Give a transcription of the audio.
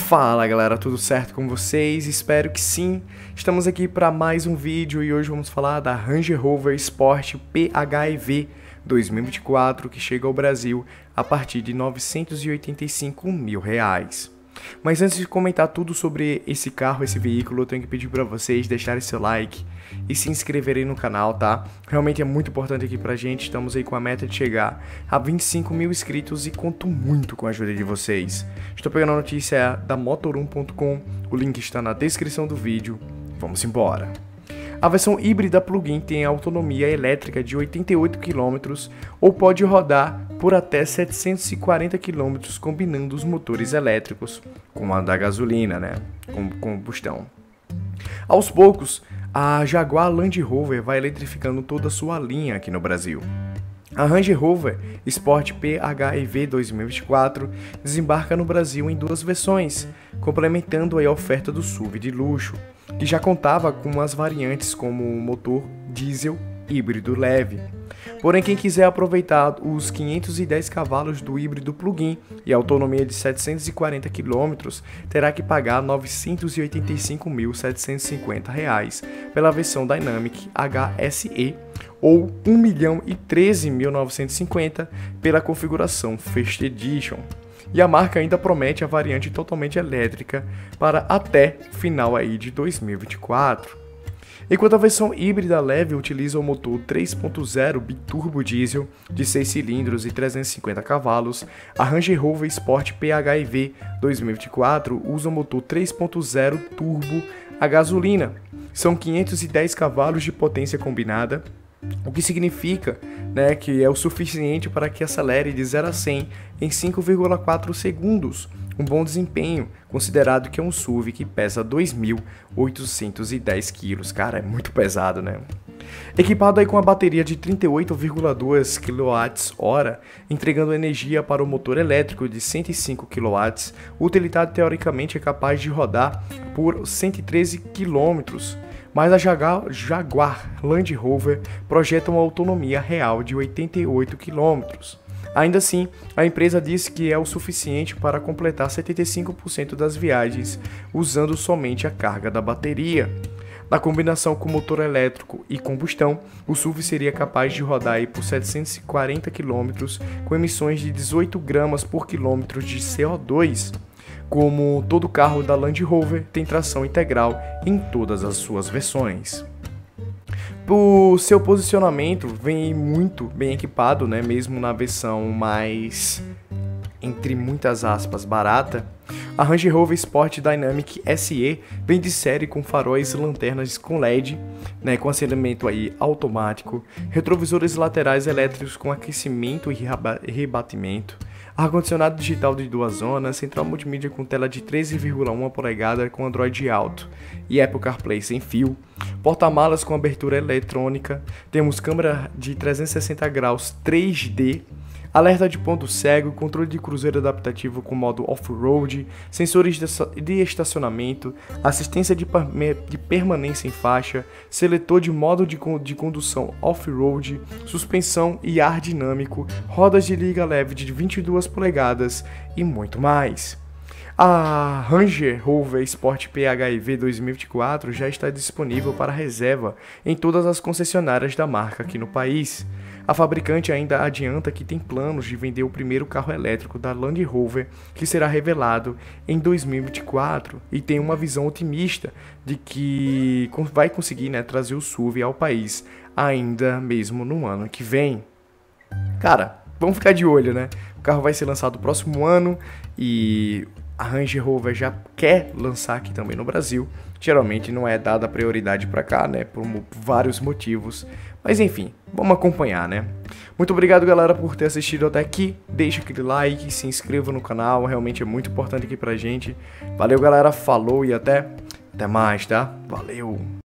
Fala galera, tudo certo com vocês? Espero que sim. Estamos aqui para mais um vídeo e hoje vamos falar da Range Rover Sport PHEV 2024 que chega ao Brasil a partir de R$ 985 mil. Mas antes de comentar tudo sobre esse carro, esse veículo, eu tenho que pedir para vocês deixarem seu like e se inscreverem no canal, tá? Realmente é muito importante aqui pra gente, estamos aí com a meta de chegar a 25 mil inscritos e conto muito com a ajuda de vocês. Estou pegando a notícia da Motor1.com, o link está na descrição do vídeo, vamos embora. A versão híbrida plug-in tem autonomia elétrica de 88 km ou pode rodar por até 740 km combinando os motores elétricos com a da gasolina, com combustão. Aos poucos, a Jaguar Land Rover vai eletrificando toda a sua linha aqui no Brasil. A Range Rover Sport PHEV 2024 desembarca no Brasil em duas versões, complementando a oferta do SUV de luxo, que já contava com as variantes como o motor diesel híbrido leve. Porém, quem quiser aproveitar os 510 cavalos do híbrido plug-in e a autonomia de 740 km, terá que pagar R$ 985.750 pela versão Dynamic HSE ou R$ 1.013.950 pela configuração First Edition. E a marca ainda promete a variante totalmente elétrica para até final aí de 2024. Enquanto a versão híbrida leve utiliza o motor 3.0 biturbo diesel de 6 cilindros e 350 cavalos, a Range Rover Sport PHEV 2024 usa o motor 3.0 turbo a gasolina. São 510 cavalos de potência combinada, o que significa que é o suficiente para que acelere de 0 a 100 em 5,4 segundos. Um bom desempenho, considerado que é um SUV que pesa 2.810 kg. Cara, é muito pesado, né? Equipado aí com a bateria de 38,2 kWh, entregando energia para o motor elétrico de 105 kW, o utilitário teoricamente é capaz de rodar por 113 km. Mas a Jaguar Land Rover projeta uma autonomia real de 88 km. Ainda assim, a empresa disse que é o suficiente para completar 75% das viagens usando somente a carga da bateria. Na combinação com motor elétrico e combustão, o SUV seria capaz de rodar aí por 740 km com emissões de 18 gramas por quilômetro de CO2. Como todo carro da Land Rover tem tração integral em todas as suas versões. O seu posicionamento vem muito bem equipado, mesmo na versão mais, entre muitas aspas, barata. A Range Rover Sport Dynamic SE vem de série com faróis e lanternas com LED, com acendimento aí automático, retrovisores laterais elétricos com aquecimento e rebatimento, ar-condicionado digital de 2 zonas, central multimídia com tela de 13,1 polegadas com Android Auto e Apple CarPlay sem fio, porta-malas com abertura eletrônica, temos câmera de 360 graus 3D, alerta de ponto cego, controle de cruzeiro adaptativo com modo off-road, sensores de estacionamento, assistência de permanência em faixa, seletor de modo de condução off-road, suspensão e ar dinâmico, rodas de liga leve de 22 polegadas e muito mais. A Range Rover Sport PHEV 2024 já está disponível para reserva em todas as concessionárias da marca aqui no país. A fabricante ainda adianta que tem planos de vender o primeiro carro elétrico da Land Rover, que será revelado em 2024, e tem uma visão otimista de que vai conseguir trazer o SUV ao país ainda mesmo no ano que vem. Cara, vamos ficar de olho, O carro vai ser lançado no próximo ano e a Range Rover já quer lançar aqui também no Brasil. Geralmente não é dada prioridade para cá, por vários motivos. Mas enfim, vamos acompanhar, Muito obrigado, galera, por ter assistido até aqui. Deixa aquele like, se inscreva no canal, realmente é muito importante aqui pra gente. Valeu, galera, falou e até mais, tá? Valeu!